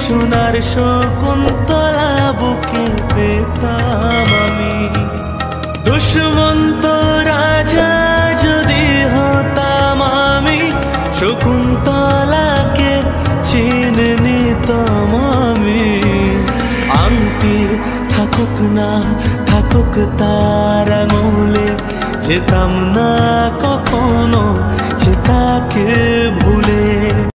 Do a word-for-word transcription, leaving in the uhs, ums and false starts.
সোনার শকুন্তলা বুকে পেতাম আমি। দুষ্মন্ত রাজা যদি হতাম আমি, শকুন্তলাকে চিনে নিতাম আমি। আংটি থাকুক না থাকুক তার আঙুলে, যেতাম না কখনো সে তাকে ভুলে।